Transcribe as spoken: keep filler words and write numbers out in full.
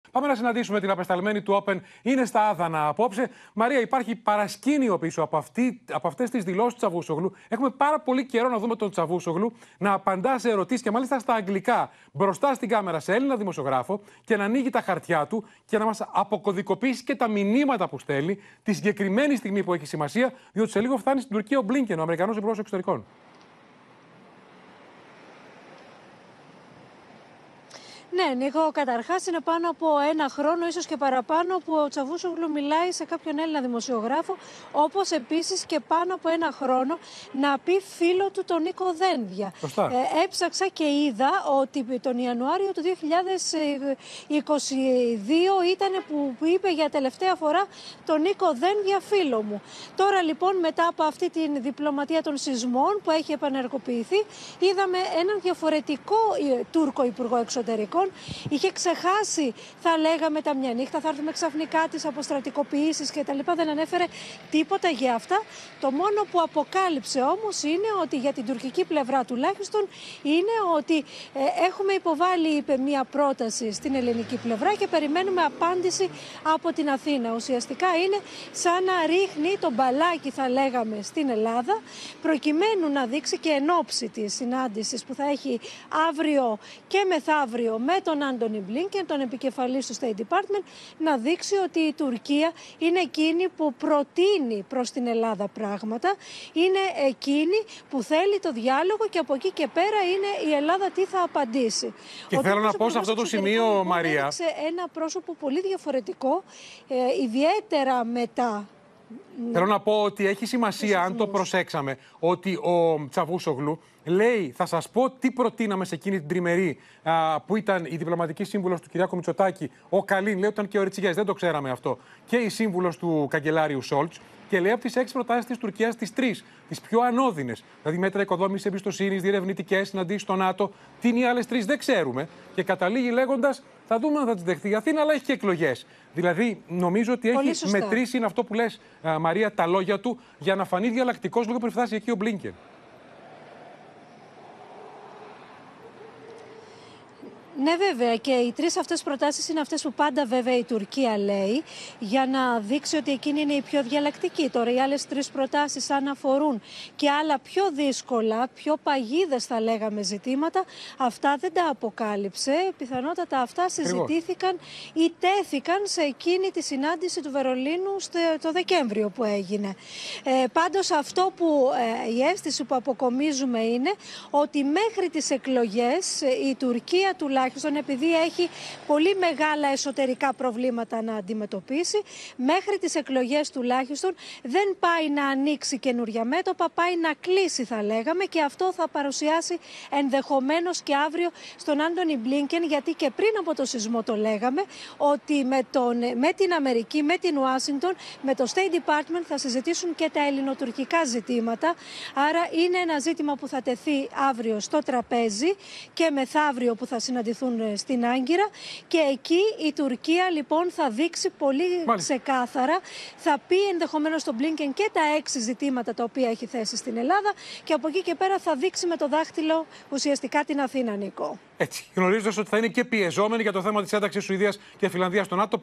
Πάμε να συναντήσουμε την απεσταλμένη του Open. Είναι στα Άδανα απόψε. Μαρία, υπάρχει παρασκήνιο πίσω από, αυτή, από αυτές τις δηλώσεις του Τσαβούσογλου. Έχουμε πάρα πολύ καιρό να δούμε τον Τσαβούσογλου να απαντά σε ερωτήσεις και μάλιστα στα αγγλικά, μπροστά στην κάμερα σε Έλληνα δημοσιογράφο και να ανοίγει τα χαρτιά του και να μας αποκωδικοποιήσει και τα μηνύματα που στέλνει τη συγκεκριμένη στιγμή που έχει σημασία, διότι σε λίγο φτάνει στην Τουρκία ο Μπλίνκεν, ο Αμερικανός Υπουργός Εξωτερικών. Ναι, Νίκο, καταρχάς είναι πάνω από ένα χρόνο, ίσως και παραπάνω, που ο Τσαβούσογλου μιλάει σε κάποιον Έλληνα δημοσιογράφο, όπως επίσης και πάνω από ένα χρόνο να πει φίλο του τον Νίκο Δένδια. Ε, έψαξα και είδα ότι τον Ιανουάριο του δύο χιλιάδες είκοσι δύο ήταν που είπε για τελευταία φορά τον Νίκο Δένδια φίλο μου. Τώρα λοιπόν, μετά από αυτή τη διπλωματία των σεισμών που έχει επανεργοποιηθεί, είδαμε έναν διαφορετικό Τούρκο Υπουργό Εξωτερικών. Είχε ξεχάσει, θα λέγαμε, τα μια νύχτα, θα έρθουμε ξαφνικά τις αποστρατικοποιήσεις κτλ. Δεν ανέφερε τίποτα για αυτά. Το μόνο που αποκάλυψε όμως είναι ότι για την τουρκική πλευρά τουλάχιστον είναι ότι ε, έχουμε υποβάλει, είπε, μια πρόταση στην ελληνική πλευρά και περιμένουμε απάντηση από την Αθήνα. Ουσιαστικά είναι σαν να ρίχνει το μπαλάκι, θα λέγαμε, στην Ελλάδα, προκειμένου να δείξει και εν ώψη της συνάντησης που θα έχει αύριο και μεθαύριο με τον Άντονι Μπλίνκεν, τον επικεφαλής του State Department, να δείξει ότι η Τουρκία είναι εκείνη που προτείνει προς την Ελλάδα πράγματα, είναι εκείνη που θέλει το διάλογο και από εκεί και πέρα είναι η Ελλάδα τι θα απαντήσει. Και ο θέλω να πω σε αυτό το σημείο, Μαρία, έδειξε ένα πρόσωπο πολύ διαφορετικό, ε, ιδιαίτερα μετά. Θέλω να πω ότι έχει σημασία, αν το προσέξαμε, ότι ο Τσαβούσογλου λέει, θα σας πω τι προτείναμε σε εκείνη την τριμερή α, που ήταν η διπλωματική σύμβουλος του Κυριάκου Μητσοτάκη, ο Καλίν, λέει, ήταν και ο Ριτσιγιάς, δεν το ξέραμε αυτό, και η σύμβουλος του καγκελάριου Σόλτς, και λέει από τις έξι προτάσεις της Τουρκίας τις τρεις, τις πιο ανώδυνες. Δηλαδή μέτρα οικοδόμησης εμπιστοσύνης, διερευνητικές συναντήσεις στο ΝΑΤΟ. Τι είναι οι άλλες τρεις δεν ξέρουμε. Και καταλήγει λέγοντας, θα δούμε αν θα τις δεχτεί η Αθήνα, αλλά έχει και εκλογές. Δηλαδή, νομίζω ότι πολύ έχει σωστά μετρήσει, είναι αυτό που λες, α, Μαρία, τα λόγια του για να φανεί διαλλακτικός λίγο πριν φτάσει εκεί ο Μπλίνκεν. Ναι, βέβαια, και οι τρεις αυτές προτάσεις είναι αυτές που πάντα βέβαια η Τουρκία λέει, για να δείξει ότι εκείνη είναι η πιο διαλλακτική. Τώρα οι άλλες τρεις προτάσεις, αν αφορούν και άλλα πιο δύσκολα, πιο παγίδες θα λέγαμε ζητήματα, αυτά δεν τα αποκάλυψε. Πιθανότατα αυτά συζητήθηκαν ή τέθηκαν σε εκείνη τη συνάντηση του Βερολίνου το Δεκέμβριο που έγινε. Ε, πάντως αυτό που ε, η αίσθηση που αποκομίζουμε είναι ότι μέχρι τις εκλογές η Τουρκία τουλάχιστον, επειδή έχει πολύ μεγάλα εσωτερικά προβλήματα να αντιμετωπίσει, μέχρι τις εκλογές τουλάχιστον δεν πάει να ανοίξει καινούρια μέτωπα, πάει να κλείσει θα λέγαμε, και αυτό θα παρουσιάσει ενδεχομένως και αύριο στον Άντονι Μπλίνκεν, γιατί και πριν από το σεισμό το λέγαμε ότι με, τον, με την Αμερική, με την Ουάσιγκτον, με το State Department θα συζητήσουν και τα ελληνοτουρκικά ζητήματα, άρα είναι ένα ζήτημα που θα τεθεί αύριο στο τραπέζι και μεθαύριο που θα συναντηθούν στην Άγκυρα, και εκεί η Τουρκία λοιπόν θα δείξει πολύ Μάλιστα. ξεκάθαρα, θα πει ενδεχομένως στον Μπλίνκεν και τα έξι ζητήματα τα οποία έχει θέσει στην Ελλάδα, και από εκεί και πέρα θα δείξει με το δάχτυλο ουσιαστικά την Αθήνα, Νίκο. Έτσι, γνωρίζοντας ότι θα είναι και πιεζόμενοι για το θέμα της ένταξης Σουηδίας και Φινλανδίας στο ΝΑΤΟ.